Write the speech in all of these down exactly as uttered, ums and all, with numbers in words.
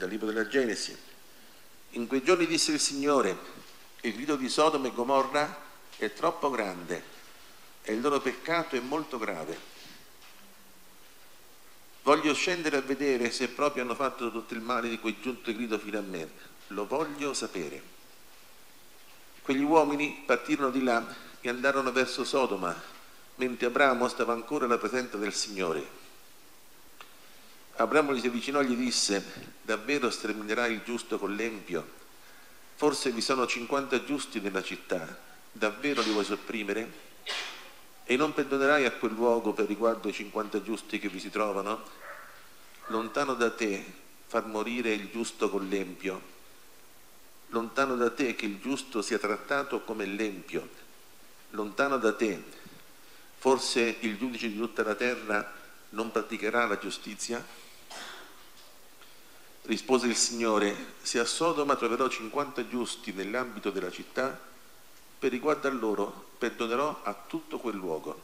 dal libro della Genesi. In quei giorni disse il Signore: il grido di Sodoma e Gomorra è troppo grande e il loro peccato è molto grave. Voglio scendere a vedere se proprio hanno fatto tutto il male di cui è giunto il grido fino a me. Lo voglio sapere. Quegli uomini partirono di là e andarono verso Sodoma, mentre Abramo stava ancora alla presenza del Signore. Abramo gli si avvicinò e gli disse: davvero sterminerai il giusto con l'empio? Forse vi sono cinquanta giusti nella città, davvero li vuoi sopprimere? E non perdonerai a quel luogo per riguardo ai cinquanta giusti che vi si trovano? Lontano da te far morire il giusto con l'empio, lontano da te che il giusto sia trattato come l'empio, lontano da te, forse il giudice di tutta la terra non praticherà la giustizia? Rispose il Signore: se a Sodoma troverò cinquanta giusti nell'ambito della città, per riguardo a loro perdonerò a tutto quel luogo.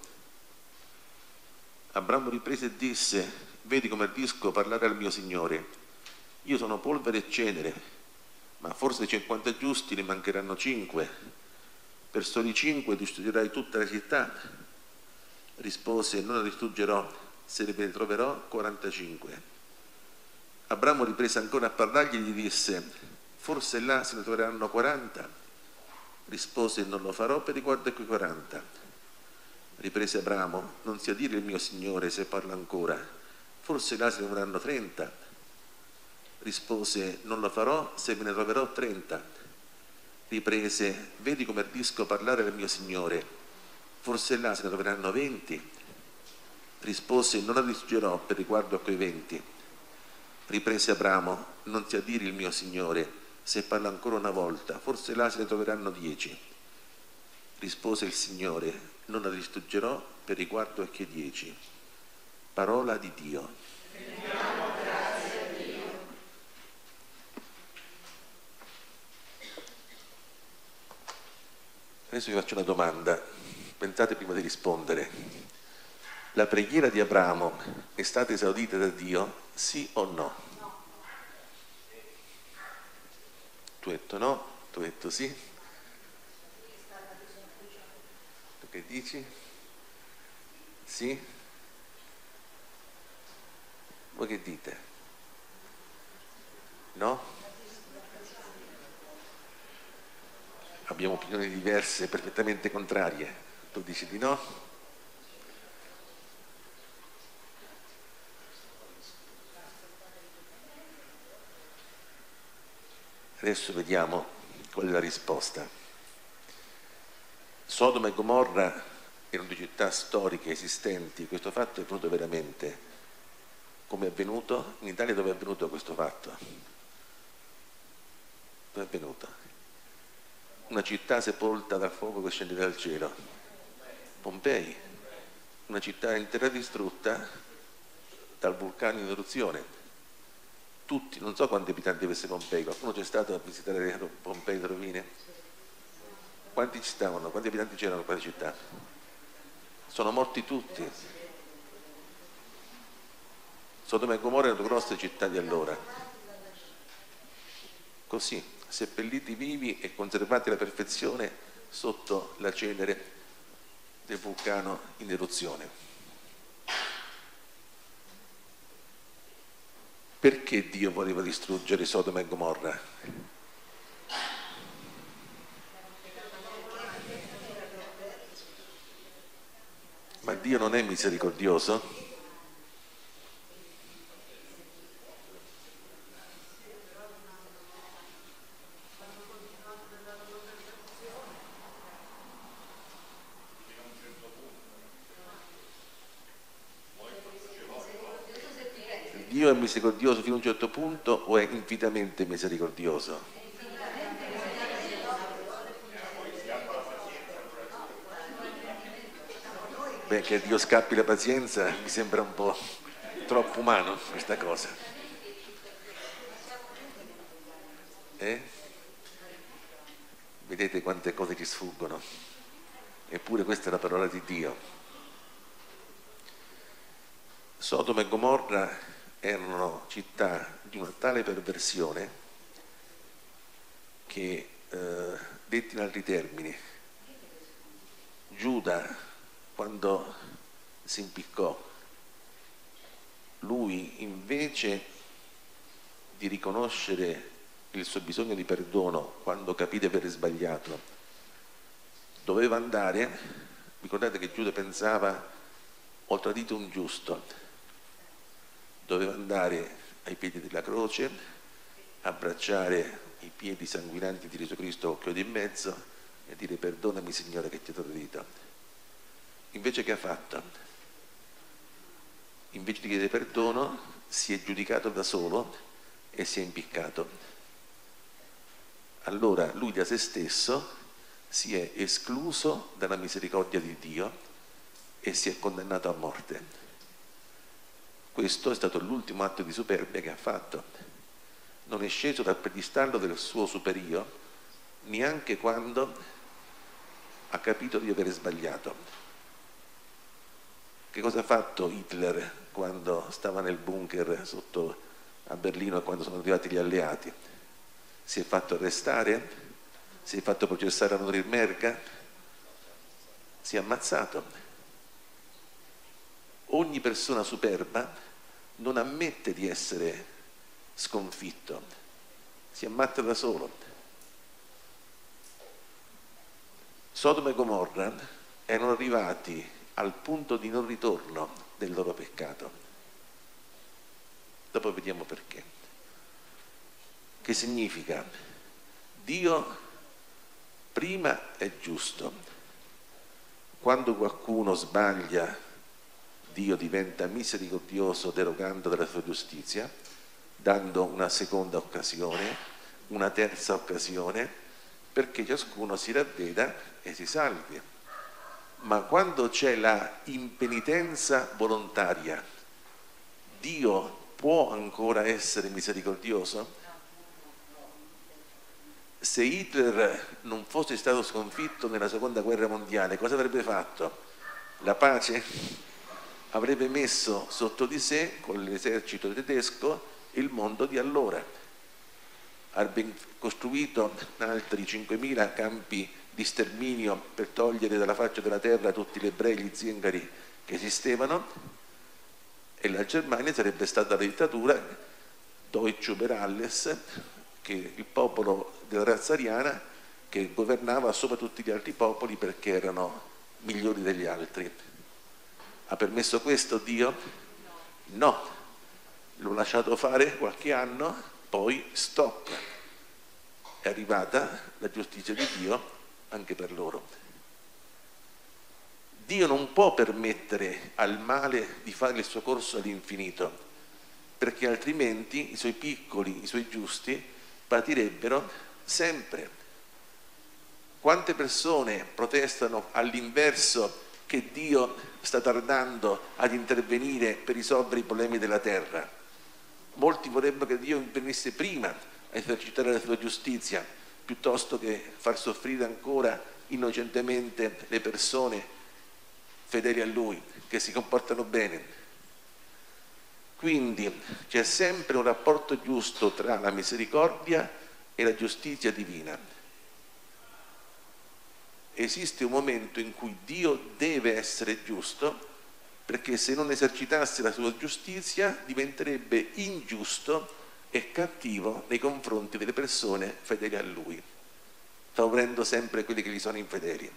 Abramo riprese e disse: vedi come ardisco parlare al mio Signore. Io sono polvere e cenere, ma forse cinquanta giusti ne mancheranno cinque. Per soli cinque distruggerai tutta la città? Rispose: non la distruggerò, se ne troverò quarantacinque. Abramo riprese ancora a parlargli e gli disse: forse là se ne troveranno quaranta? Rispose: non lo farò per riguardo a quei quaranta. Riprese Abramo: non sia dire il mio Signore se parla ancora, forse là se ne troveranno trenta. Rispose: non lo farò se me ne troverò trenta. Riprese: vedi come ardisco parlare al mio Signore, forse là se ne troveranno venti. Rispose: non la distruggerò per riguardo a quei venti. Riprese Abramo: non sia dire il mio Signore se parla ancora una volta, forse là se ne troveranno dieci. Rispose il Signore: non la distruggerò per riguardo a che dieci. Parola di Dio. Rendiamo grazie a Dio. Adesso vi faccio una domanda, pensate prima di rispondere. La preghiera di Abramo è stata esaudita da Dio, sì o no? No. Tu hai detto no, tu hai detto sì. Tu che dici? Sì? Voi che dite? No? Abbiamo opinioni diverse, perfettamente contrarie. Tu dici di no? Adesso vediamo qual è la risposta. Sodoma e Gomorra erano due città storiche esistenti. Questo fatto è avvenuto veramente. Come è avvenuto? In Italia dove è avvenuto questo fatto? Dove è avvenuto? Una città sepolta dal fuoco che scende dal cielo. Pompei. Una città intera distrutta dal vulcano in eruzione. Tutti, non so quanti abitanti avesse Pompei, qualcuno c'è stato a visitare Pompei, le rovine? Quanti ci stavano? Quanti abitanti c'erano in quella città? Sono morti tutti. Sodoma e Gomorra erano grosse città di allora. Così, seppelliti vivi e conservati alla perfezione sotto la cenere del vulcano in eruzione. Perché Dio voleva distruggere Sodoma e Gomorra? Ma Dio non è misericordioso? Dio è misericordioso fino a un certo punto o è infinitamente misericordioso? Beh, che Dio scappi la pazienza mi sembra un po' troppo umano questa cosa. Eh? Vedete quante cose ci sfuggono? Eppure questa è la parola di Dio. Sodoma e Gomorra erano città di una tale perversione che, eh, detti in altri termini, Giuda, quando si impiccò, lui invece di riconoscere il suo bisogno di perdono quando capì di aver sbagliato, doveva andare, ricordate che Giuda pensava: ho tradito un giusto, doveva andare ai piedi della croce, abbracciare i piedi sanguinanti di Gesù Cristo col chiodo in mezzo e dire: perdonami Signore che ti ho tradito. Invece che ha fatto? Invece di chiedere perdono si è giudicato da solo e si è impiccato. Allora lui da se stesso si è escluso dalla misericordia di Dio e si è condannato a morte. Questo è stato l'ultimo atto di superbia che ha fatto. Non è sceso dal piedistallo del suo superio neanche quando ha capito di aver sbagliato. Che cosa ha fatto Hitler quando stava nel bunker sotto a Berlino, quando sono arrivati gli alleati? Si è fatto arrestare? Si è fatto processare a Norimberga? Si è ammazzato. Ogni persona superba non ammette di essere sconfitto, si ammazza da solo. Sodoma e Gomorra erano arrivati al punto di non ritorno del loro peccato. Dopo vediamo perché. Che significa? Dio prima è giusto. Quando qualcuno sbaglia, Dio diventa misericordioso derogando dalla sua giustizia, dando una seconda occasione, una terza occasione, perché ciascuno si ravveda e si salvi. Ma quando c'è la impenitenza volontaria, Dio può ancora essere misericordioso? Se Hitler non fosse stato sconfitto nella seconda guerra mondiale, cosa avrebbe fatto? La pace? Avrebbe messo sotto di sé, con l'esercito tedesco, il mondo di allora. Avrebbe costruito altri cinquemila campi di sterminio per togliere dalla faccia della terra tutti gli ebrei, gli zingari che esistevano, e la Germania sarebbe stata la dittatura Deutsche über alles, che il popolo della razza ariana che governava sopra tutti gli altri popoli perché erano migliori degli altri. Ha permesso questo Dio? No, l'ho lasciato fare qualche anno, poi stop. È arrivata la giustizia di Dio anche per loro. Dio non può permettere al male di fare il suo corso all'infinito, perché altrimenti i suoi piccoli, i suoi giusti patirebbero sempre. Quante persone protestano all'inverso che Dio sta tardando ad intervenire per risolvere i problemi della terra? Molti vorrebbero che Dio intervenisse prima a esercitare la sua giustizia, piuttosto che far soffrire ancora innocentemente le persone fedeli a Lui, che si comportano bene. Quindi c'è sempre un rapporto giusto tra la misericordia e la giustizia divina. Esiste un momento in cui Dio deve essere giusto, perché se non esercitasse la sua giustizia diventerebbe ingiusto e cattivo nei confronti delle persone fedeli a Lui, favorendo sempre quelli che gli sono infedeli.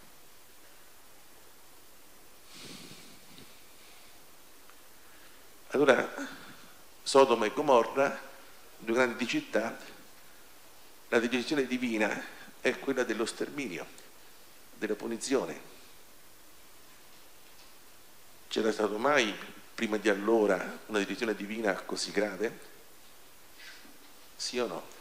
Allora, Sodoma e Gomorra, due grandi città, la decisione divina è quella dello sterminio, della punizione. C'era stato mai prima di allora una decisione divina così grave? Sì o no?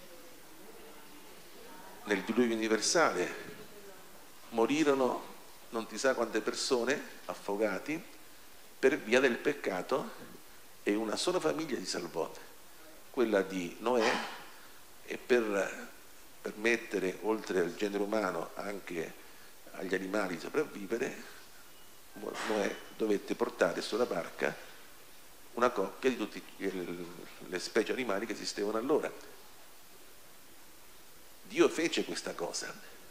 Nel diluvio universale morirono non si sa quante persone affogati per via del peccato e una sola famiglia si salvò, quella di Noè, e per permettere oltre al genere umano anche agli animali di sopravvivere, Noè dovette portare sulla barca una coppia di tutte le specie animali che esistevano allora. Dio fece questa cosa.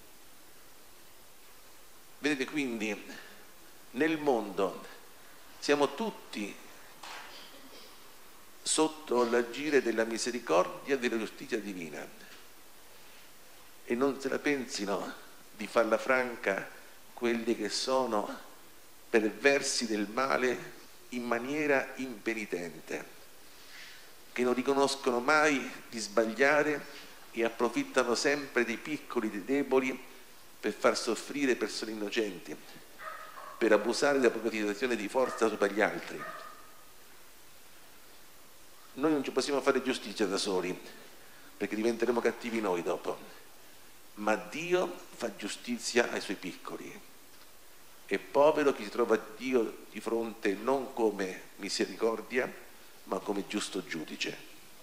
Vedete, quindi nel mondo siamo tutti sotto l'agire della misericordia e della giustizia divina, e non se la pensino di farla franca quelli che sono perversi del male in maniera impenitente, che non riconoscono mai di sbagliare e approfittano sempre dei piccoli, dei deboli, per far soffrire persone innocenti, per abusare della propria situazione di forza sopra gli altri. Noi non ci possiamo fare giustizia da soli, perché diventeremo cattivi noi dopo, ma Dio fa giustizia ai suoi piccoli. È povero chi si trova Dio di fronte non come misericordia, ma come giusto giudice.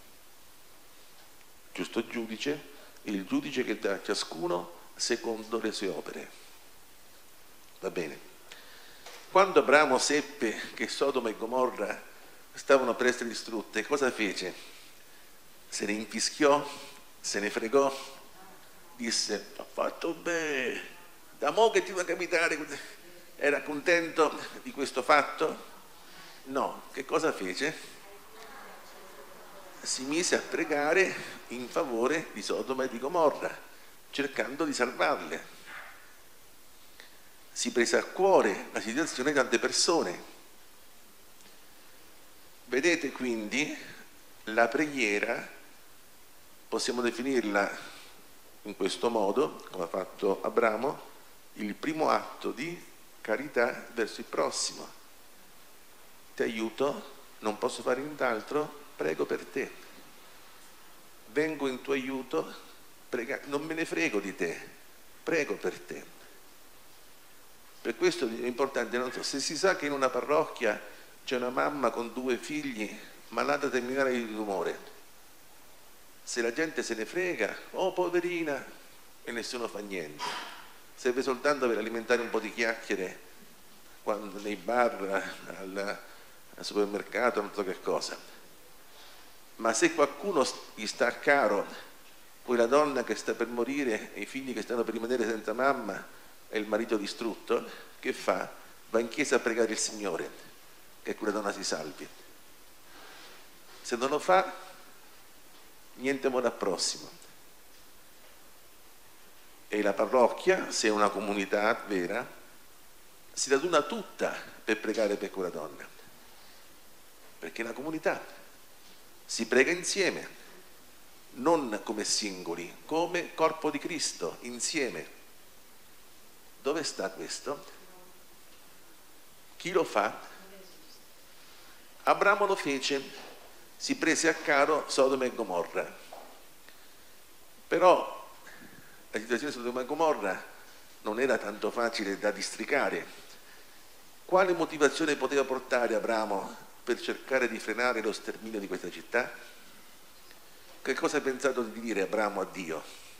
Giusto giudice è il giudice che dà a ciascuno secondo le sue opere. Va bene. Quando Abramo seppe che Sodoma e Gomorra stavano per essere distrutte, cosa fece? Se ne infischiò, se ne fregò, disse: ho fatto bene, da mo' che ti va a capitare. Era contento di questo fatto? No. Che cosa fece? Si mise a pregare in favore di Sodoma e di Gomorra, cercando di salvarle. Si prese a cuore la situazione di tante persone. Vedete, quindi la preghiera possiamo definirla in questo modo, come ha fatto Abramo, il primo atto di carità verso il prossimo. Ti aiuto, non posso fare nient'altro, prego per te. Vengo in tuo aiuto, prega, non me ne frego di te, prego per te. Per questo è importante, non so, se si sa che in una parrocchia c'è una mamma con due figli malata terminale di tumore, se la gente se ne frega, oh poverina, e nessuno fa niente. Serve soltanto per alimentare un po' di chiacchiere quando, nei bar, al, al supermercato, non so che cosa. Ma se qualcuno gli sta a caro quella donna che sta per morire e i figli che stanno per rimanere senza mamma e il marito distrutto, che fa? Va in chiesa a pregare il Signore che quella donna si salvi. Se non lo fa, niente amore al prossimo. E la parrocchia, se è una comunità vera, si raduna tutta per pregare per quella donna, perché è una comunità, si prega insieme, non come singoli, come corpo di Cristo, insieme. Dove sta questo? Chi lo fa? Abramo lo fece, si prese a caro Sodoma e Gomorra. Però la situazione di Sodoma e Gomorra non era tanto facile da districare. Quale motivazione poteva portare Abramo per cercare di frenare lo sterminio di questa città? Che cosa ha pensato di dire Abramo a Dio?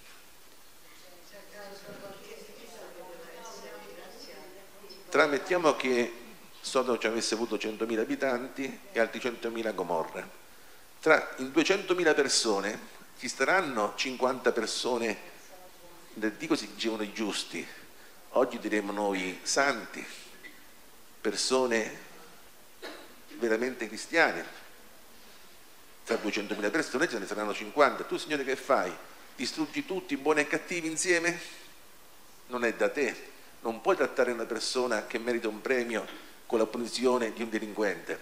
Tramettiamo che Sodoma ci avesse avuto centomila abitanti e altri centomila a Gomorra. Tra in duecentomila persone ci staranno cinquanta persone, nel dico si dicevano i giusti, oggi diremmo noi santi, persone veramente cristiane. Tra duecentomila persone ce ne saranno cinquanta. Tu, Signore, che fai? Distruggi tutti, buoni e cattivi insieme? Non è da te. Non puoi trattare una persona che merita un premio con la punizione di un delinquente.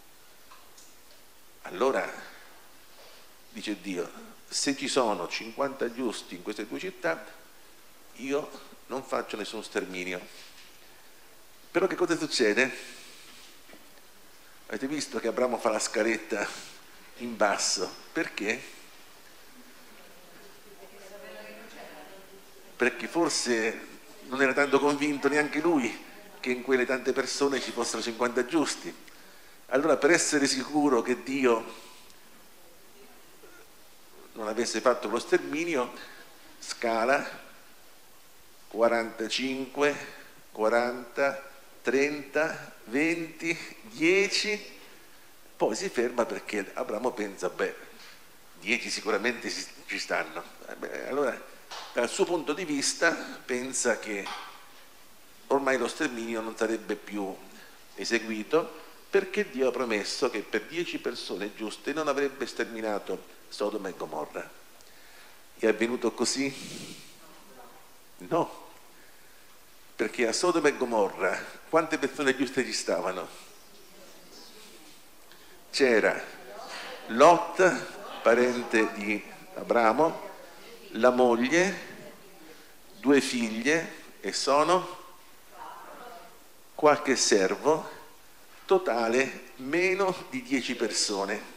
Allora, dice Dio, se ci sono cinquanta giusti in queste due città, io non faccio nessun sterminio. Però che cosa succede? Avete visto che Abramo fa la scaletta in basso? Perché? Perché forse non era tanto convinto neanche lui che in quelle tante persone ci fossero cinquanta giusti. Allora, per essere sicuro che Dio non avesse fatto lo sterminio, scala quarantacinque, quaranta, trenta, venti, dieci, Poi si ferma perché Abramo pensa, beh, dieci sicuramente ci stanno. Eh beh, allora, dal suo punto di vista, pensa che ormai lo sterminio non sarebbe più eseguito, perché Dio ha promesso che per dieci persone giuste non avrebbe sterminato Sodoma e Gomorra. È avvenuto così? No, perché a Sodoma e Gomorra quante persone giuste ci stavano? C'era Lot, parente di Abramo, la moglie, due figlie e sono qualche servo, totale meno di dieci persone.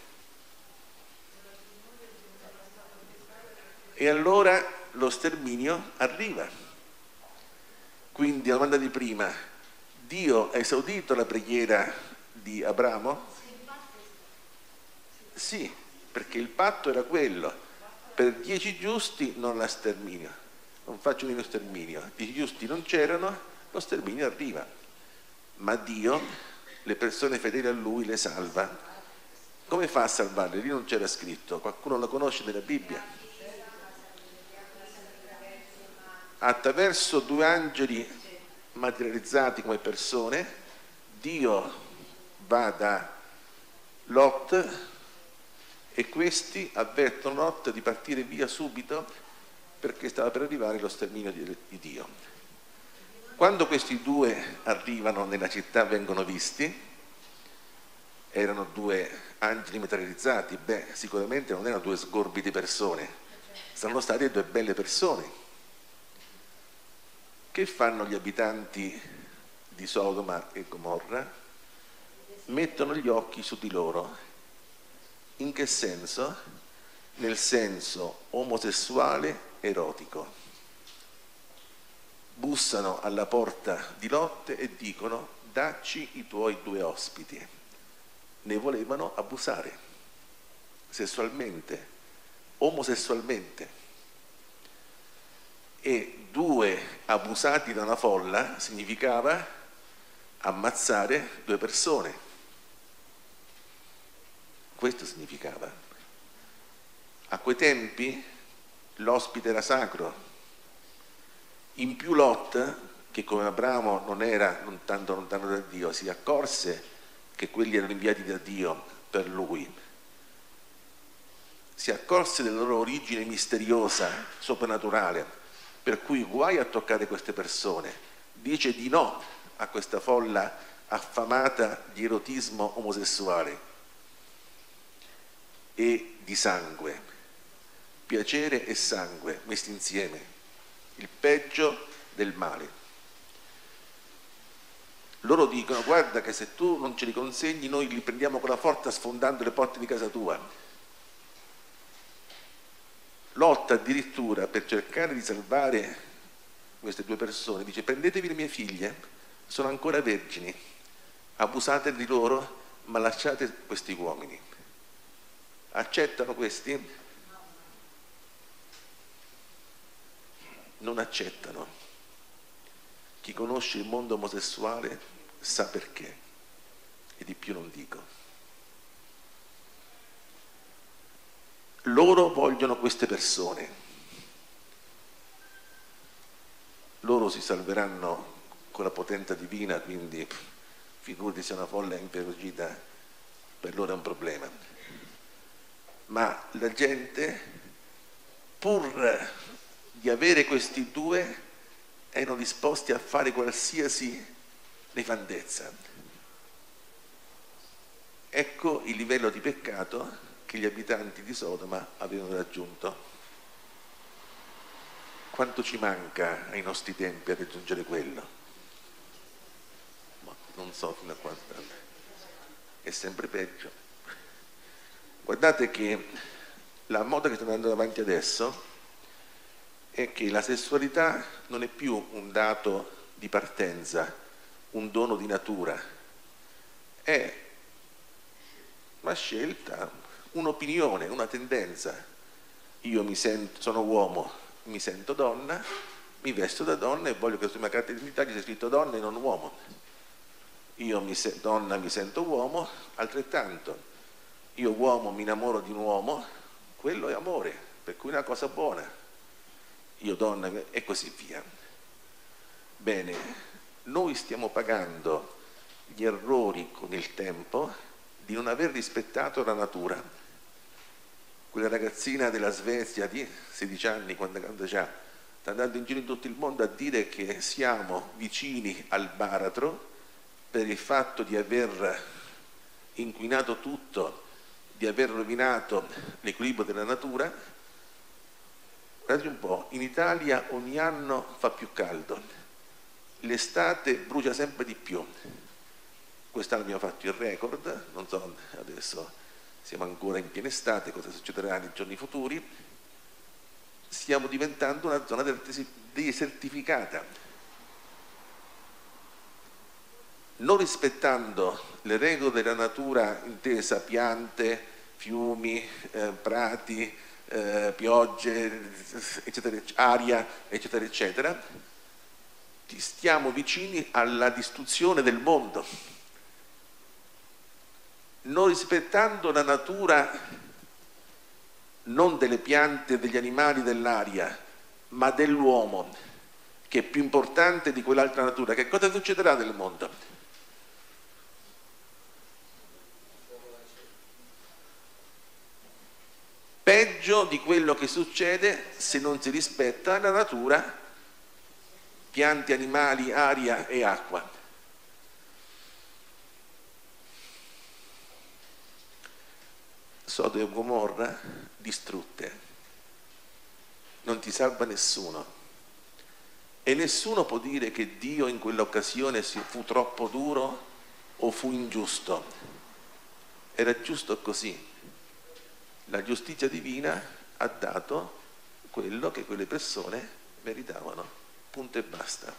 E allora lo sterminio arriva. Quindi la domanda di prima, Dio ha esaudito la preghiera di Abramo? Sì, perché il patto era quello, per dieci giusti non la sterminio, non faccio uno sterminio, dieci giusti non c'erano, lo sterminio arriva. Ma Dio, le persone fedeli a Lui, le salva. Come fa a salvarle? Lì non c'era scritto, qualcuno lo conosce nella Bibbia? Attraverso due angeli materializzati come persone, Dio va da Lot e questi avvertono Lot di partire via subito perché stava per arrivare lo sterminio di, di Dio. Quando questi due arrivano nella città, vengono visti, erano due angeli materializzati, beh, sicuramente non erano due sgorbi di persone, saranno state due belle persone. Che fanno gli abitanti di Sodoma e Gomorra? Mettono gli occhi su di loro. In che senso? Nel senso omosessuale erotico. Bussano alla porta di Lot e dicono: dacci i tuoi due ospiti. Ne volevano abusare sessualmente, omosessualmente. E due abusati da una folla significava ammazzare due persone. Questo significava. A quei tempi l'ospite era sacro. In più Lot, che come Abramo non era non tanto lontano da Dio, si accorse che quelli erano inviati da Dio per lui. Si accorse della loro origine misteriosa, soprannaturale, per cui guai a toccare queste persone. Dice di no a questa folla affamata di erotismo omosessuale e di sangue. Piacere e sangue messi insieme, il peggio del male. Loro dicono: guarda che se tu non ce li consegni noi li prendiamo con la forza sfondando le porte di casa tua. Lot addirittura, per cercare di salvare queste due persone, dice: prendetevi le mie figlie, sono ancora vergini, abusate di loro, ma lasciate questi uomini. Accettano questi? Non accettano. Chi conosce il mondo omosessuale sa perché, e di più non dico. Loro vogliono queste persone, loro si salveranno con la potenza divina, quindi figurati se una folla inferocita per loro è un problema. Ma la gente, pur di avere questi due, erano disposti a fare qualsiasi nefandezza. Ecco il livello di peccato che gli abitanti di Sodoma avevano raggiunto. Quanto ci manca ai nostri tempi a raggiungere quello? Ma non so fino a quanto è sempre peggio. Guardate che la moda che sta andando avanti adesso è che la sessualità non è più un dato di partenza, un dono di natura, è una scelta, un'opinione, una tendenza. Io mi sento, sono uomo, mi sento donna, mi vesto da donna e voglio che sulla mia carta d'identità ci sia scritto donna e non uomo. Io mi se, donna mi sento uomo, altrettanto. io uomo mi innamoro di un uomo, quello è amore, per cui è una cosa buona. Io donna e così via. Bene, noi stiamo pagando gli errori con il tempo di non aver rispettato la natura. Quella ragazzina della Svezia di sedici anni, quando, quando già sta andando in giro in tutto il mondo a dire che siamo vicini al baratro per il fatto di aver inquinato tutto, di aver rovinato l'equilibrio della natura. Guardate un po', in Italia ogni anno fa più caldo, l'estate brucia sempre di più. Quest'anno abbiamo fatto il record, non so, adesso siamo ancora in piena estate, cosa succederà nei giorni futuri. Stiamo diventando una zona desertificata. Non rispettando le regole della natura intesa piante, fiumi, eh, prati, eh, piogge, eccetera, aria, eccetera, eccetera, stiamo vicini alla distruzione del mondo. Non rispettando la natura, non delle piante e degli animali dell'aria, ma dell'uomo, che è più importante di quell'altra natura, che cosa succederà nel mondo? Peggio di quello che succede se non si rispetta la natura, piante, animali, aria e acqua. Sodoma e Gomorra distrutte, non ti salva nessuno e nessuno può dire che Dio in quell'occasione fu troppo duro o fu ingiusto. Era giusto così. La giustizia divina ha dato quello che quelle persone meritavano, punto e basta.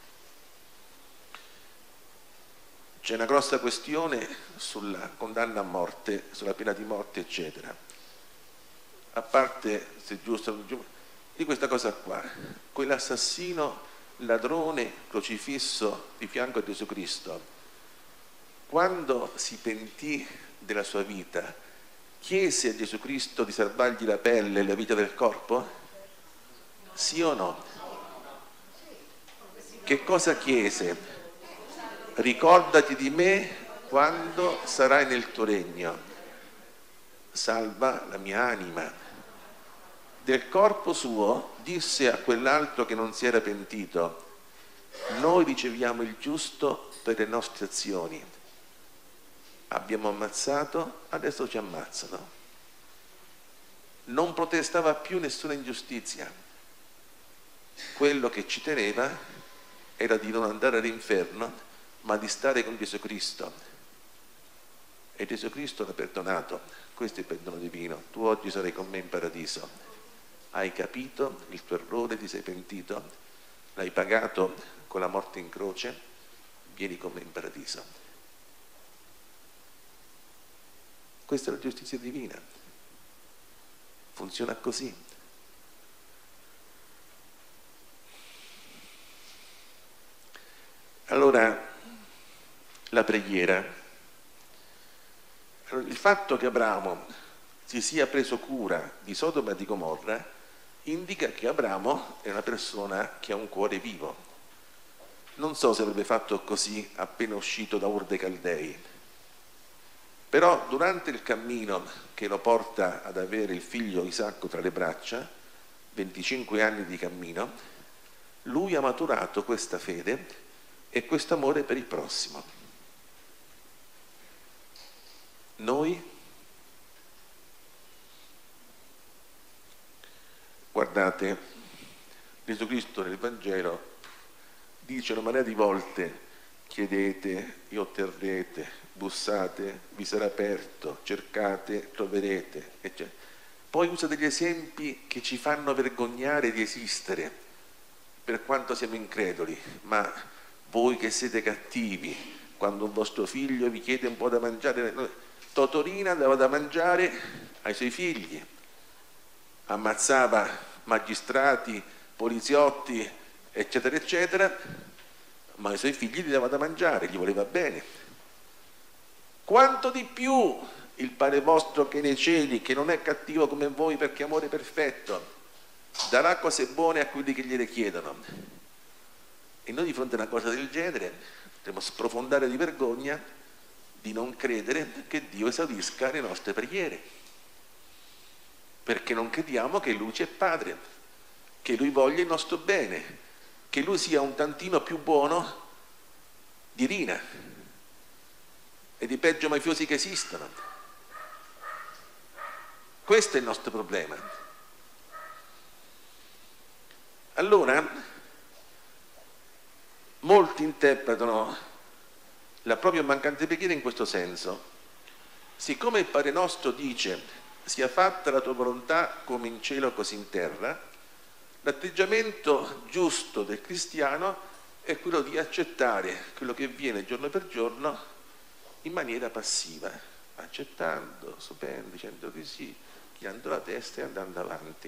C'è una grossa questione sulla condanna a morte, sulla pena di morte, eccetera. A parte, se giusto, di questa cosa qua, quell'assassino, ladrone, crocifisso di fianco a Gesù Cristo, quando si pentì della sua vita, chiese a Gesù Cristo di salvargli la pelle e la vita del corpo? Sì o no? Che cosa chiese? Ricordati di me quando sarai nel tuo regno. Salva la mia anima. Del corpo suo disse a quell'altro che non si era pentito: noi riceviamo il giusto per le nostre azioni. Abbiamo ammazzato, adesso ci ammazzano. Non protestava più nessuna ingiustizia. Quello che ci teneva era di non andare all'inferno, ma di stare con Gesù Cristo. E Gesù Cristo l'ha perdonato. Questo è il perdono divino. Tu oggi sarai con me in paradiso. Hai capito il tuo errore, ti sei pentito, l'hai pagato con la morte in croce, vieni con me in paradiso. Questa è la giustizia divina. Funziona così. Allora, la preghiera. Allora, il fatto che Abramo si sia preso cura di Sodoma e di Gomorra indica che Abramo è una persona che ha un cuore vivo. Non so se avrebbe fatto così appena uscito da Ur dei Caldei. Però durante il cammino che lo porta ad avere il figlio Isacco tra le braccia, venticinque anni di cammino, lui ha maturato questa fede e questo amore per il prossimo. Noi, guardate, Gesù Cristo nel Vangelo dice una marea di volte: chiedete e otterrete, bussate, vi sarà aperto, cercate, troverete, eccetera. Poi usa degli esempi che ci fanno vergognare di esistere, per quanto siamo increduli. Ma voi che siete cattivi, quando un vostro figlio vi chiede un po' da mangiare, Totorina dava da mangiare ai suoi figli, ammazzava magistrati, poliziotti, eccetera, eccetera, ma ai suoi figli gli dava da mangiare, gli voleva bene. Quanto di più il Padre vostro che è nei cieli, che non è cattivo come voi perché è amore perfetto, darà cose buone a quelli che gliele chiedono. E noi di fronte a una cosa del genere dobbiamo sprofondare di vergogna di non credere che Dio esaudisca le nostre preghiere, perché non crediamo che Lui sia Padre, che Lui voglia il nostro bene, che Lui sia un tantino più buono di Rina e di peggio mafiosi che esistono. Questo è il nostro problema. Allora, molti interpretano la propria mancante preghiera in questo senso: siccome il Padre nostro dice sia fatta la tua volontà come in cielo così in terra, l'atteggiamento giusto del cristiano è quello di accettare quello che viene giorno per giorno in maniera passiva, accettando, sopendo, dicendo di sì, chiando la testa e andando avanti.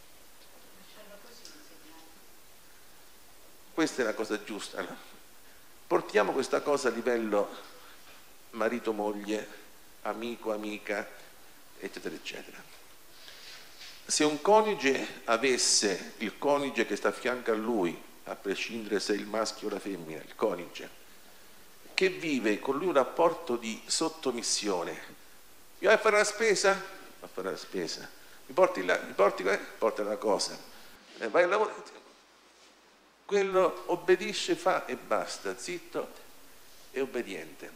Questa è la cosa giusta, no? Portiamo questa cosa a livello marito-moglie, amico-amica, eccetera, eccetera. Se un coniuge avesse il coniuge che sta a fianco a lui, a prescindere se è il maschio o la femmina, il coniuge, che vive con lui un rapporto di sottomissione, mi vai a fare la spesa? Va a fare la spesa. Mi porti là, mi porti qua? Porta la cosa. Eh, vai al lavoro. Quello obbedisce, fa e basta, zitto e obbediente.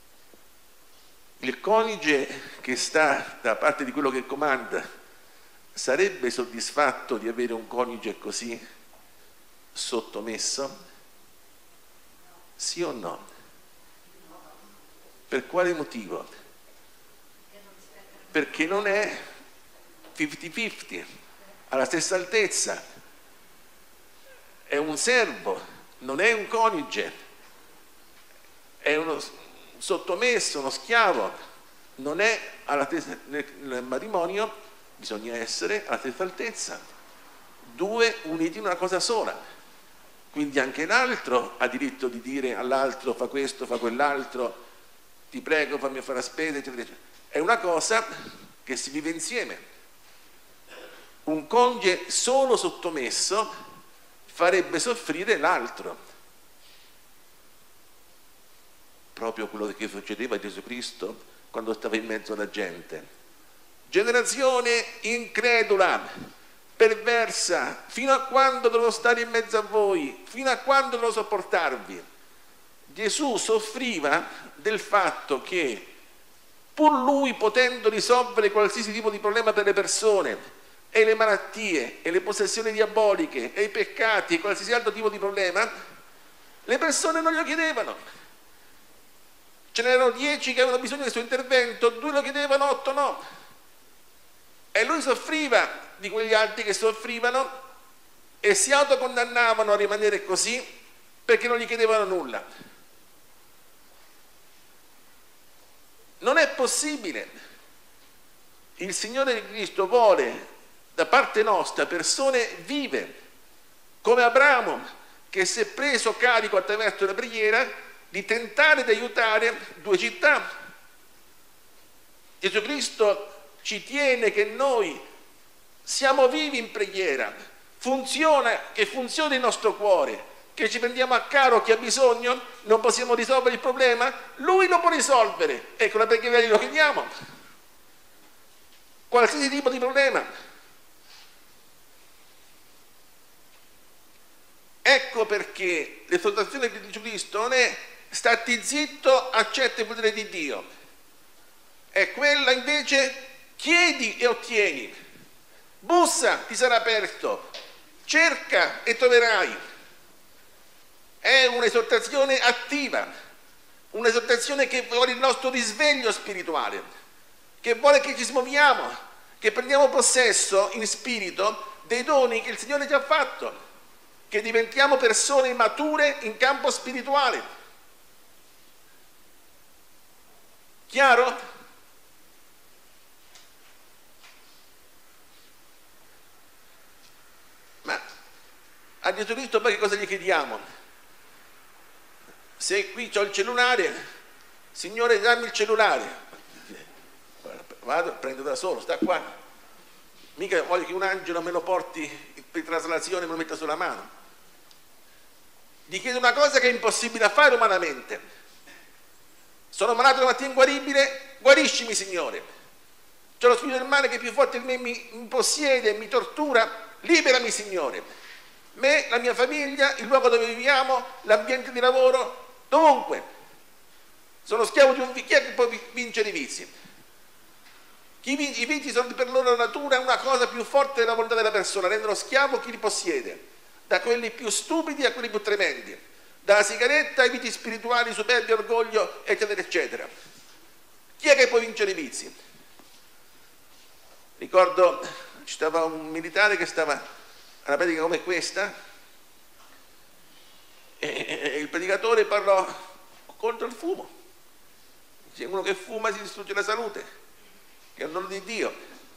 Il coniuge che sta da parte di quello che comanda sarebbe soddisfatto di avere un coniuge così sottomesso? Sì o no? Per quale motivo? Perché non è cinquanta cinquanta, alla stessa altezza. È un servo, non è un coniuge, è uno sottomesso, uno schiavo, non è alla stessa, nel matrimonio bisogna essere alla stessa altezza, due uniti in una cosa sola, quindi anche l'altro ha diritto di dire all'altro fa questo, fa quell'altro, ti prego fammi fare la spesa, eccetera, eccetera. È una cosa che si vive insieme. Un coniuge solo sottomesso farebbe soffrire l'altro. Proprio quello che succedeva a Gesù Cristo quando stava in mezzo alla gente. Generazione incredula, perversa, fino a quando dovrò stare in mezzo a voi? Fino a quando dovrò sopportarvi? Gesù soffriva del fatto che, pur lui potendo risolvere qualsiasi tipo di problema per le persone, e le malattie, e le possessioni diaboliche, e i peccati, e qualsiasi altro tipo di problema, le persone non glielo chiedevano. Ce n'erano dieci che avevano bisogno del suo intervento, due lo chiedevano, otto no. E lui soffriva di quegli altri che soffrivano e si autocondannavano a rimanere così perché non gli chiedevano nulla. Non è possibile. Il Signore Cristo vuole da parte nostra persone vive, come Abramo, che si è preso carico attraverso la preghiera di tentare di aiutare due città. Gesù Cristo ci tiene che noi siamo vivi in preghiera, funziona, che funzioni il nostro cuore, che ci prendiamo a caro chi ha bisogno, non possiamo risolvere il problema, Lui lo può risolvere, e con la preghiera glielo chiediamo. Qualsiasi tipo di problema. Ecco perché l'esortazione di Gesù Cristo non è stati zitto, accetta il potere di Dio, è quella invece chiedi e ottieni, bussa ti sarà aperto, cerca e troverai. È un'esortazione attiva, un'esortazione che vuole il nostro risveglio spirituale, che vuole che ci smuoviamo, che prendiamo possesso in spirito dei doni che il Signore ci ha fatto, che diventiamo persone mature in campo spirituale. Chiaro? Ma a Gesù Cristo poi che cosa gli chiediamo? Se qui c'ho il cellulare, Signore dammi il cellulare. vado, prendo da solo, sta qua. Mica voglio che un angelo me lo porti per traslazione e me lo metta sulla mano. Gli chiedo una cosa che è impossibile a fare umanamente. Sono malato di una malattia inguaribile, guariscimi, Signore. C'è lo spirito del male che più forte di me mi, mi possiede, mi tortura, liberami, Signore. Me, la mia famiglia, il luogo dove viviamo, l'ambiente di lavoro, dovunque. Sono schiavo di un chi è che può vincere i vizi? Chi, I vizi sono per loro natura una cosa più forte della volontà della persona, rendono schiavo chi li possiede, da quelli più stupidi a quelli più tremendi, dalla sigaretta ai vizi spirituali, superbia, orgoglio, eccetera, eccetera. Chi è che può vincere i vizi? Ricordo, ci stava un militare che stava a una predica come questa e, e il predicatore parlò contro il fumo. Dice, uno che fuma si distrugge la salute, che è un dono di Dio.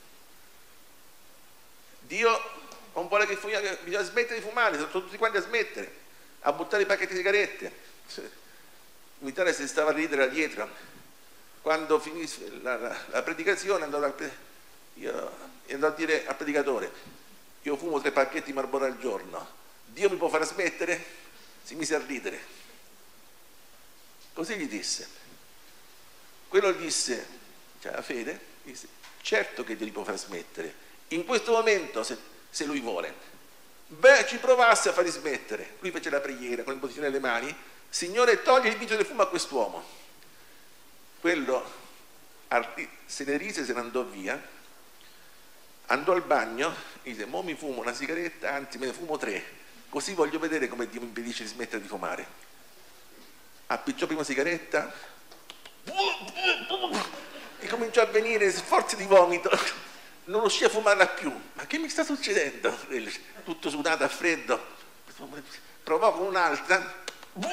Dio non vuole che fumiamo, bisogna smettere di fumare, sono tutti quanti a smettere, a buttare i pacchetti di sigarette. Il militare si stava a ridere da dietro. Quando finì la, la, la predicazione andò, a, io, andò a dire al predicatore, io fumo tre pacchetti di Marlboro al giorno, Dio mi può far smettere? Si mise a ridere. Così gli disse. Quello gli disse, c'è la fede? Disse, certo che Dio li può far smettere, in questo momento se, se lui vuole. Beh, ci provasse a farli smettere. Lui fece la preghiera con l'imposizione delle mani, Signore togli il vizio del fumo a quest'uomo. Quello se ne rise e se ne andò via, andò al bagno e disse, mo mi fumo una sigaretta, anzi me ne fumo tre, così voglio vedere come Dio mi impedisce di smettere di fumare. Appicciò prima sigaretta e cominciò a venire sforzi di vomito, non riuscì a fumarla più. Ma che mi sta succedendo? Tutto sudato a freddo, provò con un'altra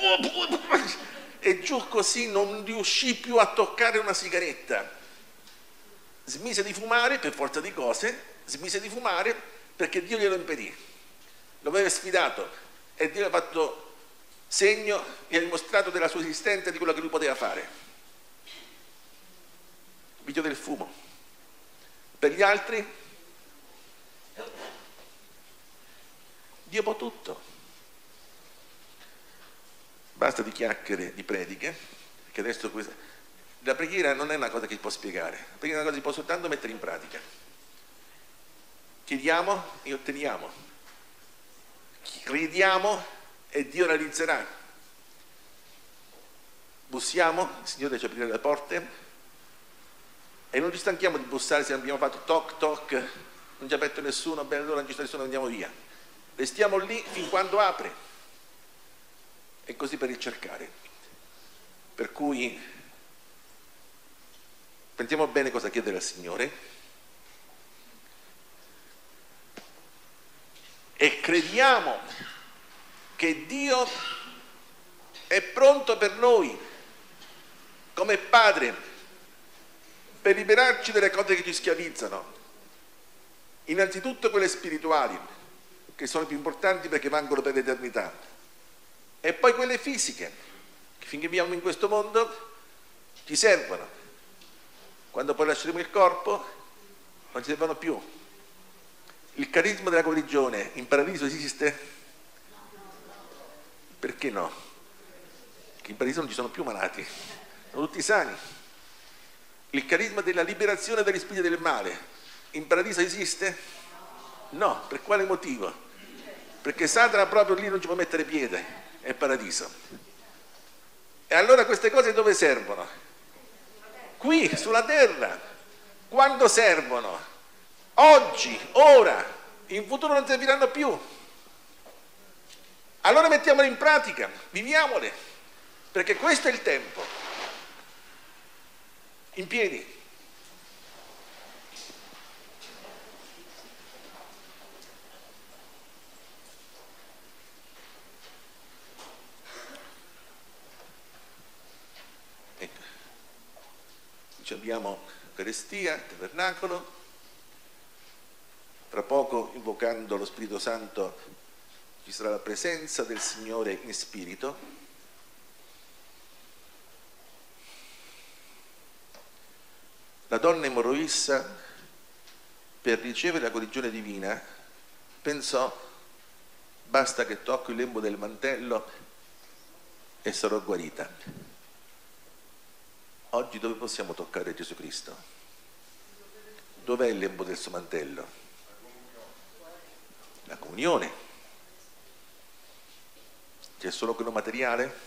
e giù così non riuscì più a toccare una sigaretta. Smise di fumare per forza di cose, smise di fumare perché Dio glielo impedì. Lo aveva sfidato e Dio gli ha fatto segno, gli ha dimostrato della sua esistenza e di quello che lui poteva fare. Vizio del fumo. Per gli altri Dio può tutto. Basta di chiacchiere, di prediche, che adesso questa... la preghiera non è una cosa che si può spiegare, la preghiera è una cosa che si può soltanto mettere in pratica. Chiediamo e otteniamo, crediamo e Dio realizzerà. Bussiamo, il Signore ci aprirà le porte e non ci stanchiamo di bussare se abbiamo fatto toc toc, non ci ha aperto nessuno, bene allora non ci sta nessuno, andiamo via. Restiamo lì fin quando apre. E così per il cercare. Per cui pensiamo bene cosa chiedere al Signore e crediamo che Dio è pronto per noi come Padre per liberarci dalle cose che ci schiavizzano, innanzitutto quelle spirituali, che sono più importanti perché valgono per l'eternità, e poi quelle fisiche, che finché viviamo in questo mondo ci servono. Quando poi lasceremo il corpo non ci servono più. Il carisma della guarigione in paradiso esiste? Perché no? Perché in paradiso non ci sono più malati, sono tutti sani. Il carisma della liberazione dagli spiriti del male in paradiso esiste? No. Per quale motivo? Perché Satana proprio lì non ci può mettere piede. È paradiso. E allora queste cose dove servono? Qui, sulla terra. Quando servono? Oggi, ora. In futuro non serviranno più. Allora mettiamole in pratica, viviamole, perché questo è il tempo. In piedi. Abbiamo Eucaristia, Tabernacolo, tra poco invocando lo Spirito Santo ci sarà la presenza del Signore in spirito. La donna emorroissa, per ricevere la guarigione divina, pensò: basta che tocco il lembo del mantello e sarò guarita. Oggi dove possiamo toccare Gesù Cristo? Dov'è il lembo del suo mantello? La comunione. C'è solo quello materiale?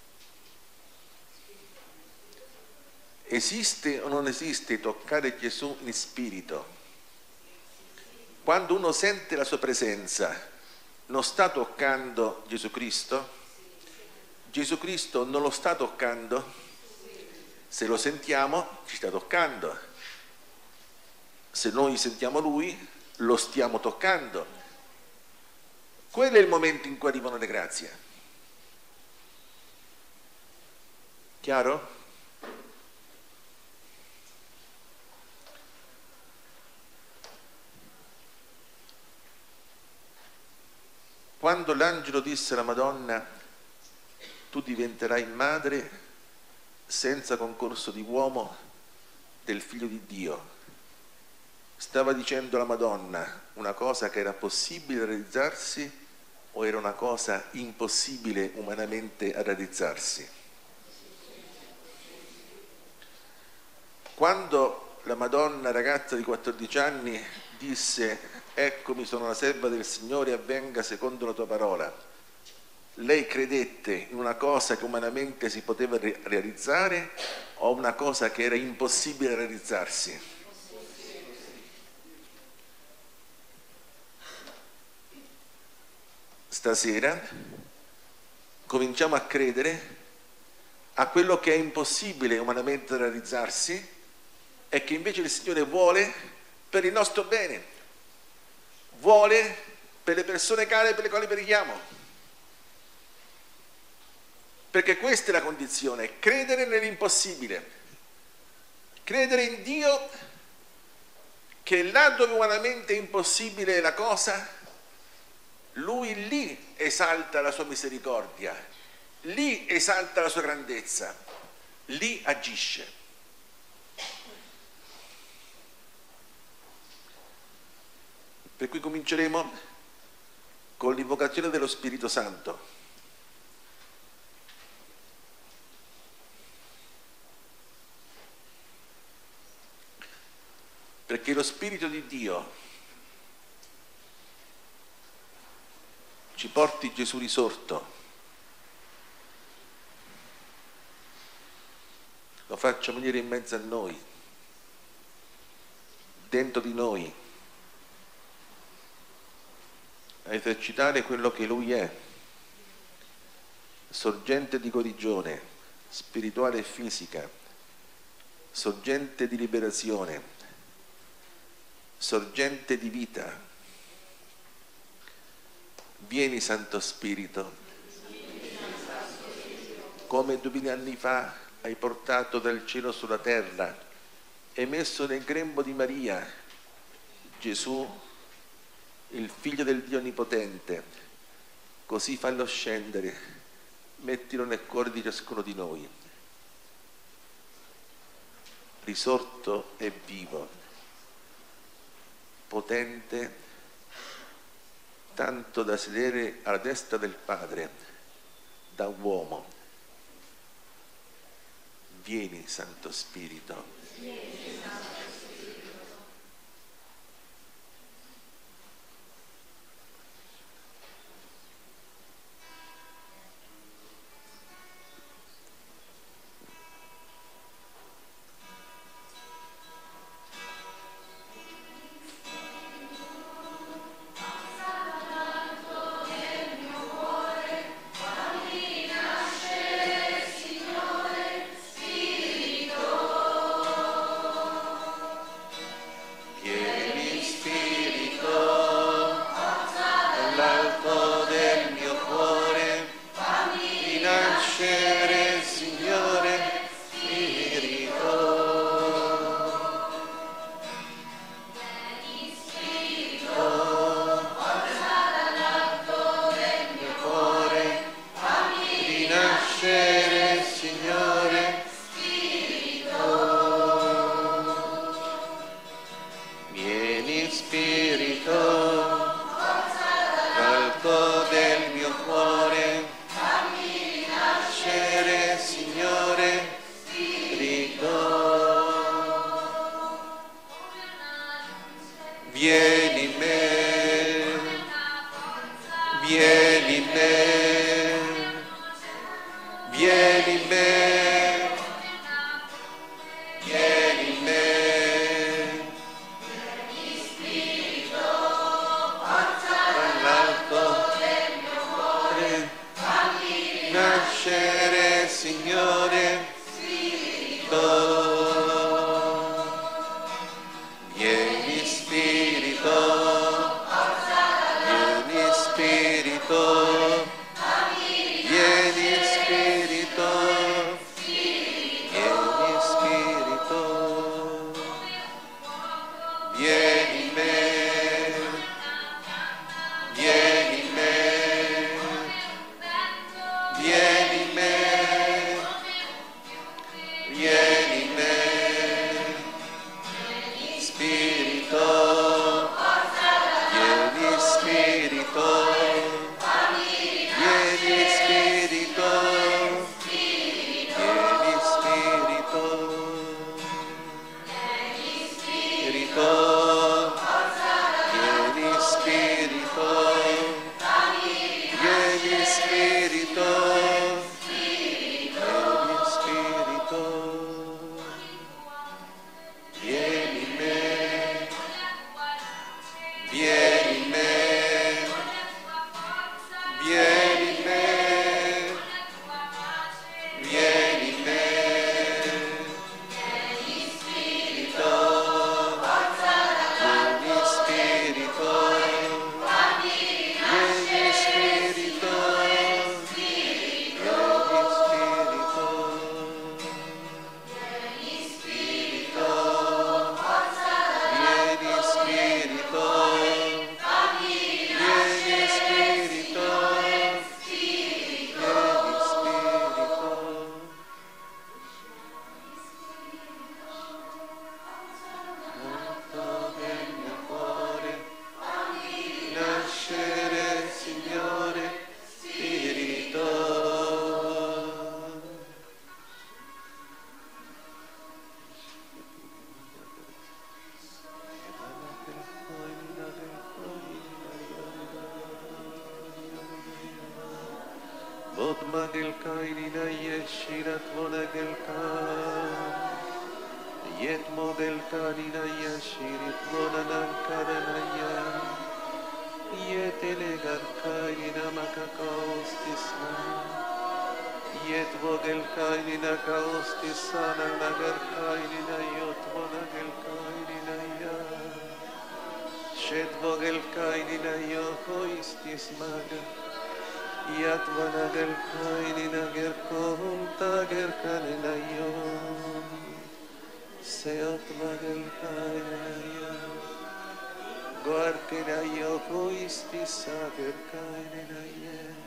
Esiste o non esiste toccare Gesù in spirito? Quando uno sente la sua presenza, non sta toccando Gesù Cristo? Gesù Cristo non lo sta toccando? Se lo sentiamo, ci sta toccando. Se noi sentiamo Lui, lo stiamo toccando. Quello è il momento in cui arrivano le grazie. Chiaro? Quando l'angelo disse alla Madonna: tu diventerai madre senza concorso di uomo del figlio di Dio, stava dicendo alla Madonna una cosa che era possibile realizzarsi o era una cosa impossibile umanamente a realizzarsi? Quando la Madonna, ragazza di quattordici anni, disse: eccomi, sono la serva del Signore, avvenga secondo la tua parola, lei credette in una cosa che umanamente si poteva re- realizzare o una cosa che era impossibile realizzarsi? Stasera cominciamo a credere a quello che è impossibile umanamente realizzarsi e che invece il Signore vuole per il nostro bene, vuole per le persone care per le quali preghiamo, perché questa è la condizione: credere nell'impossibile, credere in Dio, che là dove umanamente è impossibile la cosa, Lui lì esalta la sua misericordia, lì esalta la sua grandezza, lì agisce. Per cui cominceremo con l'invocazione dello Spirito Santo. Perché lo Spirito di Dio ci porti Gesù risorto, lo faccia venire in mezzo a noi, dentro di noi, a esercitare quello che Lui è, sorgente di guarigione spirituale e fisica, sorgente di liberazione, sorgente di vita. Vieni Santo Spirito, come duemila anni fa hai portato dal cielo sulla terra e messo nel grembo di Maria Gesù, il Figlio del Dio Onnipotente, così fallo scendere, mettilo nel cuore di ciascuno di noi, risorto e vivo, potente, tanto da sedere alla destra del Padre, da uomo. Vieni Santo Spirito. Vieni, Santo Spirito. vieni in me, vieni in me, vieni in me, vieni in me, vieni Spirito, forza dall'alto del mio cuore, fammi nascere, Signore, Spirito. Vieni Spirito, vieni Spirito, vieni Spirito, vieni Spirito, vieni in me, vieni in me, vieni in me, vieni in me, Spirito, vieni Spirito, vieni Spirito, vieni Spirito, vieni Spirito, vieni Spirito, vieni Spirito, vieni Spirito, vieni in me, vieni in me, vieni in me, vieni in me, vieni Spirito, vieni Spirito, vieni Spirito, vieni Spirito, vieni Spirito, vieni Spirito, vieni Spirito, vieni Spirito, alto del mio cuore, nascere, Signore, Spirito. Bodmagel kainina yeshirat vonagel kan, yet model kanina yeshirit vonanan karanaya, yet elegar kainina makakaostisna, yet vogel kainina kaostisana nagar kainina yot vonagel kainina ya, shet vogel kainina yokoistismaga, Yat vanagel kainina ger konta ger kanina yon, seot vagel kainina yon, goarkina yoko istisa ger kainina yen,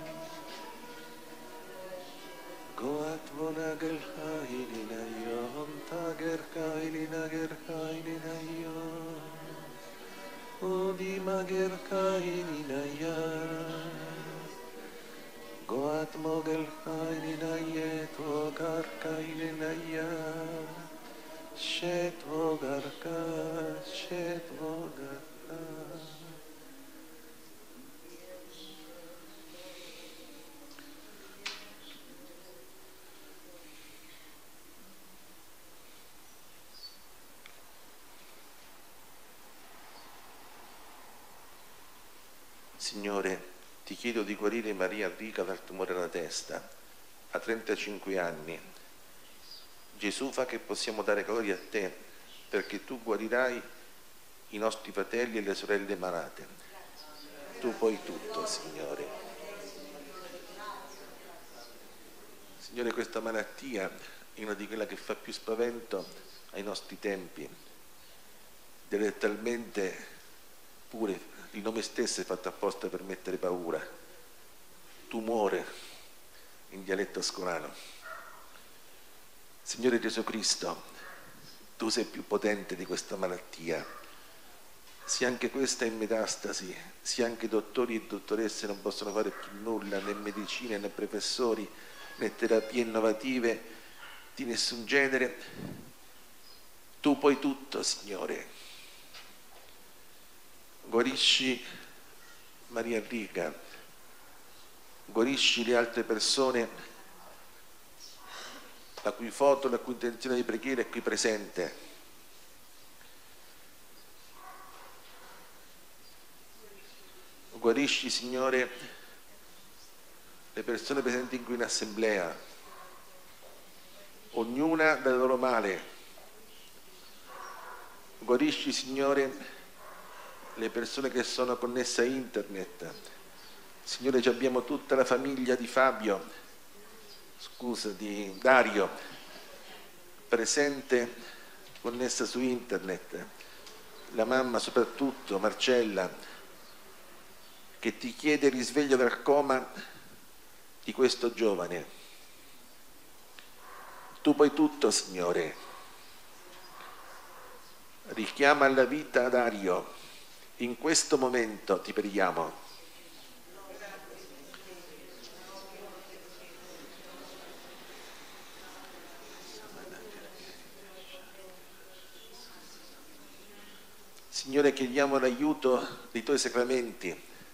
goat vanagel kainina yon, tager kainina ger kainina yon, udima ger kainina yon. Goat mogel kainina yet vogar kainina ya, shet vogar ka, shet vogar ka. Signore, ti chiedo di guarire Maria Rica dal tumore alla testa, a trentacinque anni. Gesù, fa che possiamo dare gloria a te, perché tu guarirai i nostri fratelli e le sorelle malate. Tu puoi tutto, Signore. Signore, questa malattia è una di quelle che fa più spavento ai nostri tempi, ed è talmente pure, il nome stesso è fatto apposta per mettere paura. Tumore, in dialetto ascolano. Signore Gesù Cristo, tu sei più potente di questa malattia. Sia anche questa in metastasi, sia anche dottori e dottoresse non possono fare più nulla, né medicine, né professori, né terapie innovative di nessun genere. Tu puoi tutto, Signore. guarisci Maria Enrica, guarisci le altre persone la cui foto, la cui intenzione di preghiera è qui presente. Guarisci, Signore, le persone presenti qui in assemblea, ognuna dal loro male. Guarisci, Signore, le persone che sono connesse a internet. Signore, abbiamo tutta la famiglia di Fabio, scusa, di Dario, presente, connessa su internet. La mamma soprattutto, Marcella, che ti chiede il risveglio dal coma di questo giovane. Tu puoi tutto, Signore. Richiama alla vita Dario. In questo momento ti preghiamo. Signore, chiediamo l'aiuto dei tuoi sacramenti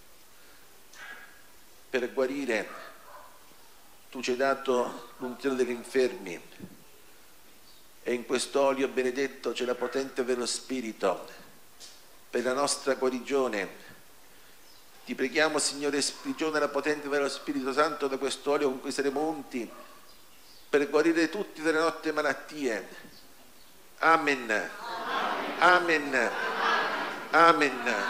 per guarire. Tu ci hai dato l'unzione degli infermi e in quest'olio benedetto c'è la potenza dello Spirito per la nostra guarigione. Ti preghiamo, Signore, sprigiona la potenza dello Spirito Santo da quest'olio con cui saremo unti per guarire tutte le nostre malattie. Amen. Amen. Amen. Amen.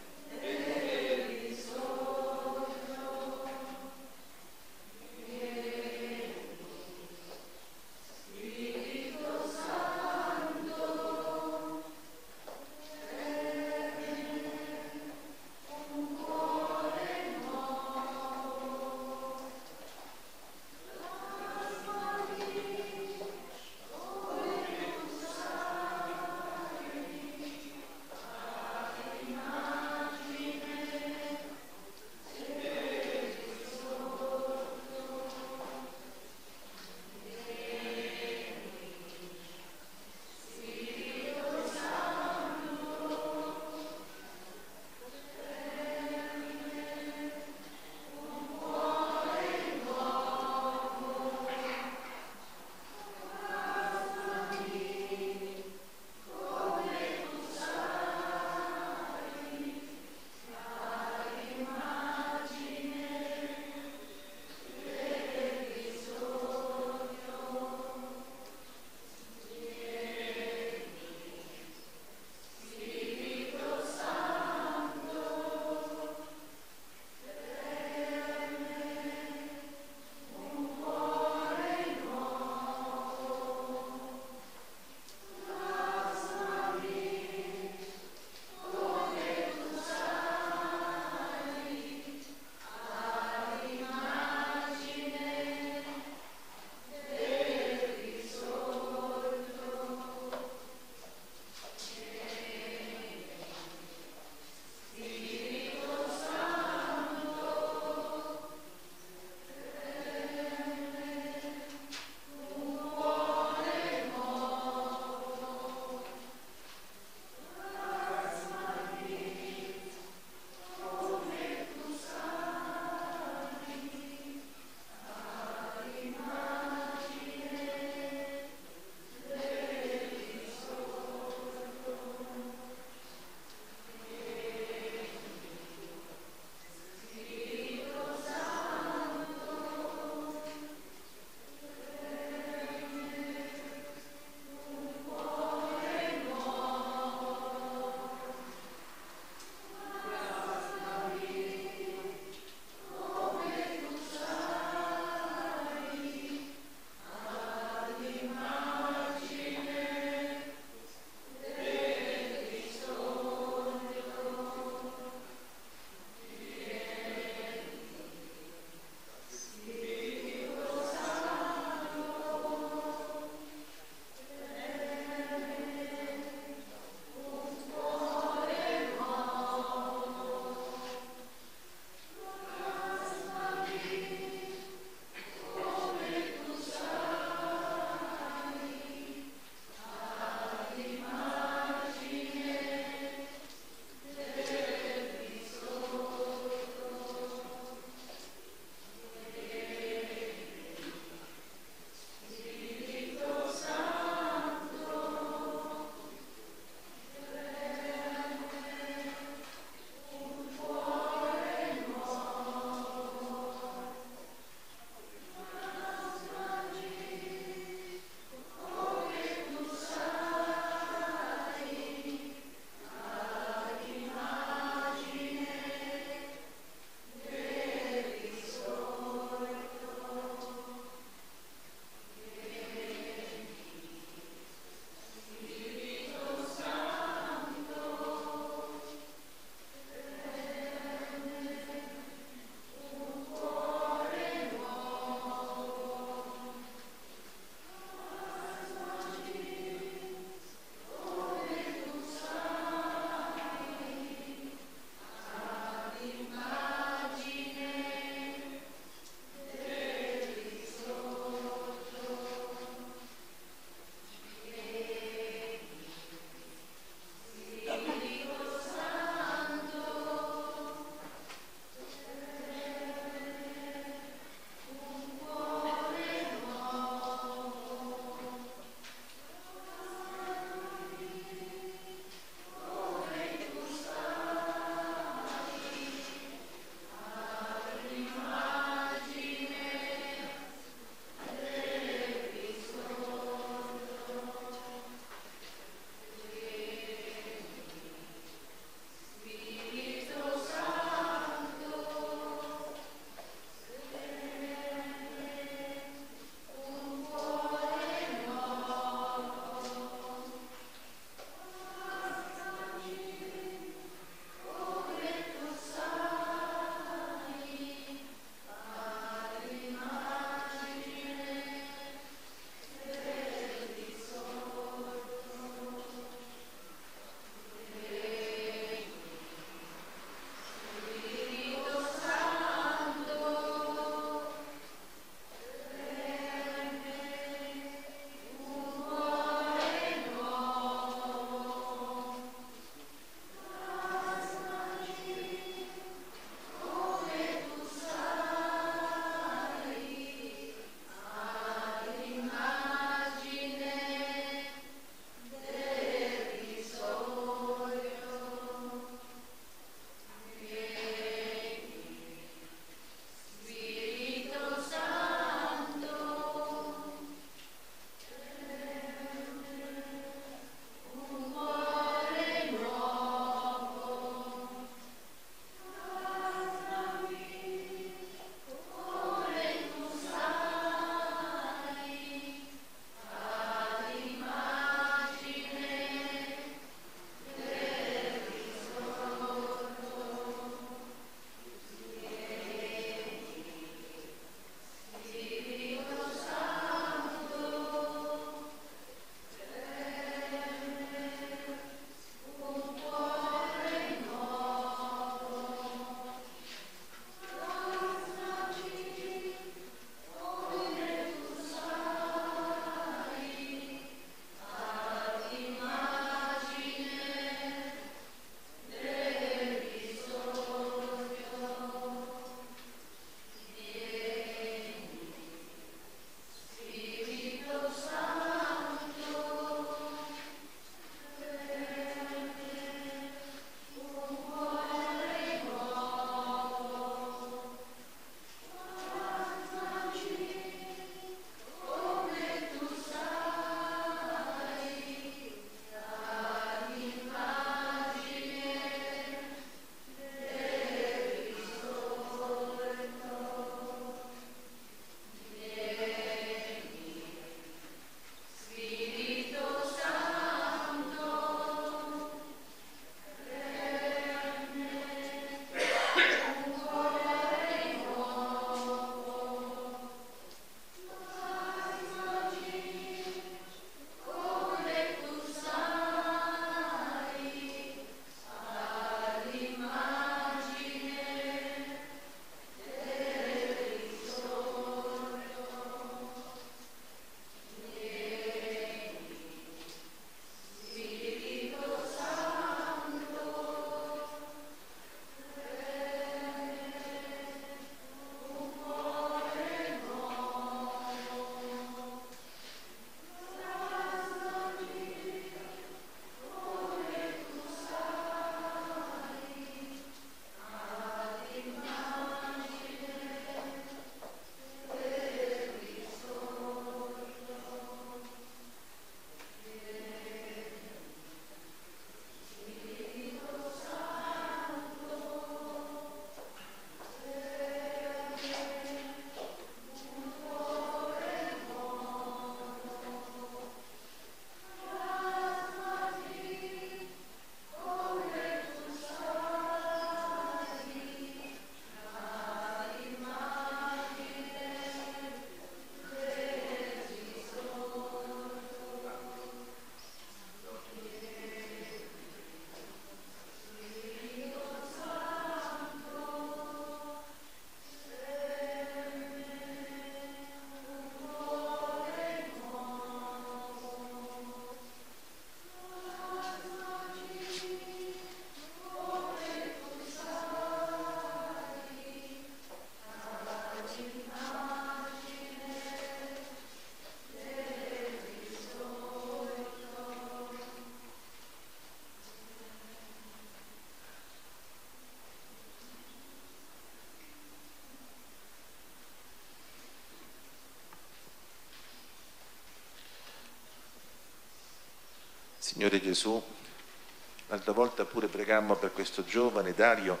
Signore Gesù, l'altra volta pure pregammo per questo giovane Dario,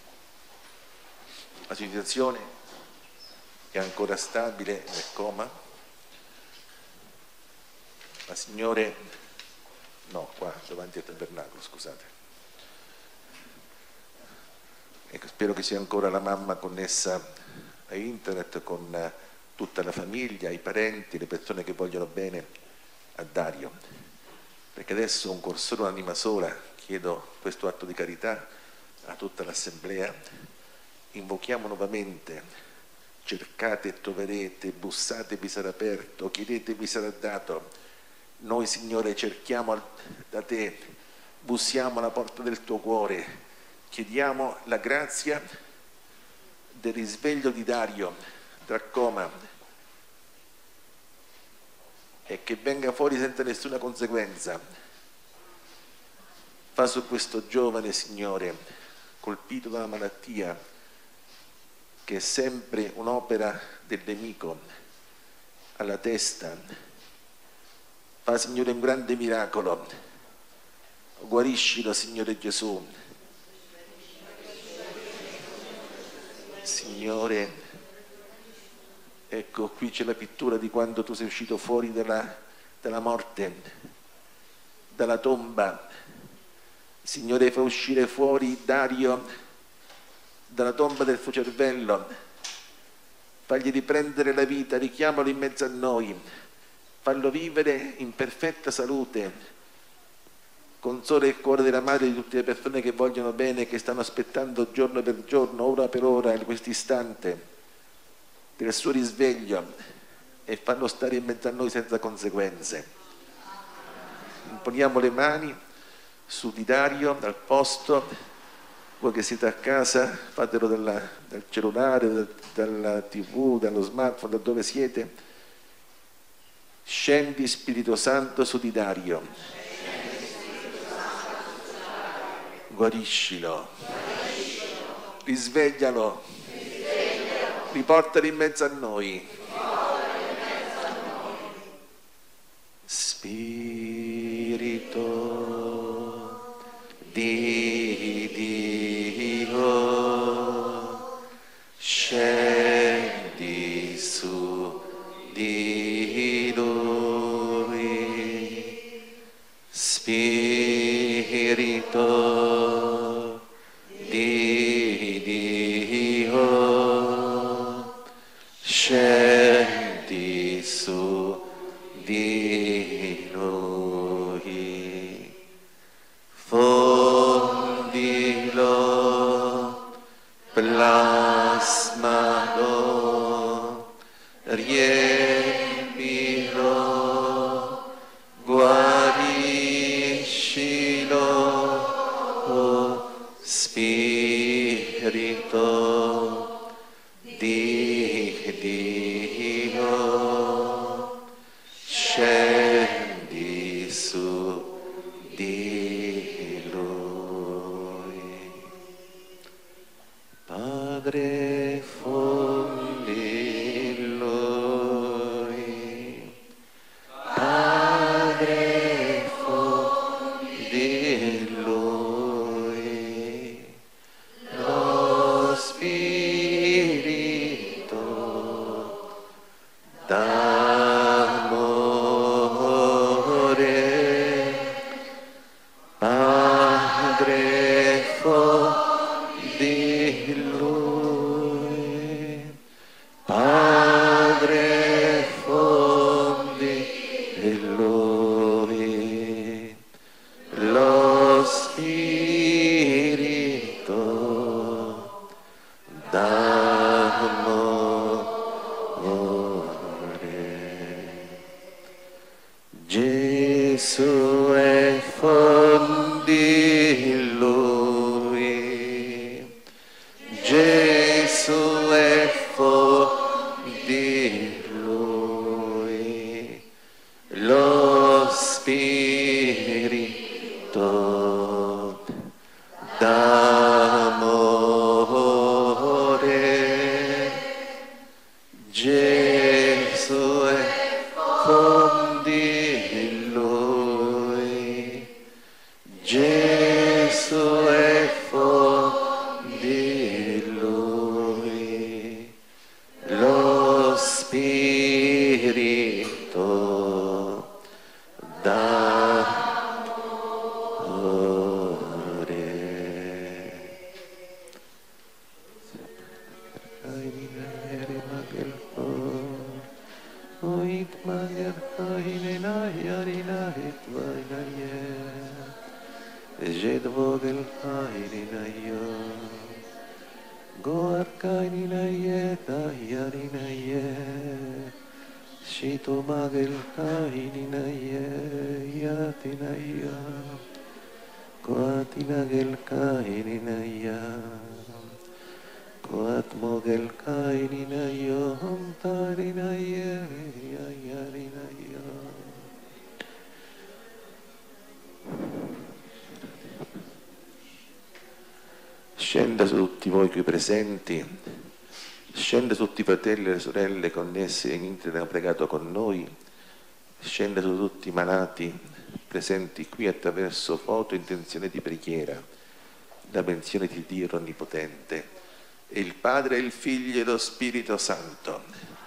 la situazione è ancora stabile nel coma, ma Signore, no, qua davanti al tabernacolo, scusate. Ecco, spero che sia ancora la mamma connessa a internet con tutta la famiglia, i parenti, le persone che vogliono bene a Dario, perché adesso un cuor solo, un'anima sola, chiedo questo atto di carità a tutta l'assemblea. Invochiamo nuovamente: cercate e troverete, bussate e vi sarà aperto, chiedete e vi sarà dato. Noi, Signore, cerchiamo da te, bussiamo alla porta del tuo cuore, chiediamo la grazia del risveglio di Dario dal coma e che venga fuori senza nessuna conseguenza. Fa su questo giovane, Signore, colpito da una malattia che è sempre un'opera del nemico alla testa. Fa, Signore, un grande miracolo. Guariscilo, Signore Gesù. Signore, ecco, qui c'è la pittura di quando tu sei uscito fuori dalla, dalla morte, dalla tomba. Signore, fa uscire fuori Dario dalla tomba del suo cervello, fagli riprendere la vita, richiamalo in mezzo a noi, fallo vivere in perfetta salute, consola il cuore della madre di tutte le persone che vogliono bene, che stanno aspettando giorno per giorno, ora per ora, in questo istante del suo risveglio, e fallo stare in mezzo a noi senza conseguenze. Imponiamo le mani su di Dario, dal posto. Voi che siete a casa, fatelo dalla, dal cellulare, dal, dalla tivù, dallo smartphone, da dove siete. Scendi, Spirito Santo, su di Dario. Guariscilo. Risveglialo. Riportalo in mezzo a noi. Spirito di Dio, scendi su di lui. Spirito di Dio, scendi su di noi. Fondilo, plasmalo, riempilo, guariscilo, Spirito di Dio, scendi su di lui. Padre, fondi in lui. Padre, fondi in lui. Lo Spirito d'amore. Padre, fondi in lui. Padre, fondi in lui. Lo Spirito d'amore. Gesù è fondi in lui. Gesù è fondi in lui. Lo Spirito d'amore. Gesù è fondi in lui. d'amore. Oit mager kahine nayarina hitvaynaye, jedvogel kahine nayo, goar kahine naye tayarina ye, shito magel kahine naye yatina yo, goatina gel kahine naya. Koat mogel kainina yo, tarina ye, yarina yo. Scenda su tutti voi qui presenti, scenda su tutti i fratelli e le sorelle connessi e che hanno pregato con noi, scenda su tutti i malati presenti qui attraverso foto e intenzione di preghiera, la menzione di Dio Onnipotente. E il Padre, il Figlio e lo Spirito Santo